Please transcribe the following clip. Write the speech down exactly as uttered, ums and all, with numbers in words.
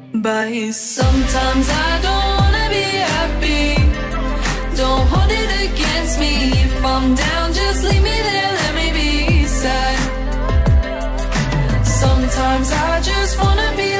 But sometimes I don't wanna be happy. Don't hold it against me. If I'm down, just leave me there, let me be sad. Sometimes I just wanna be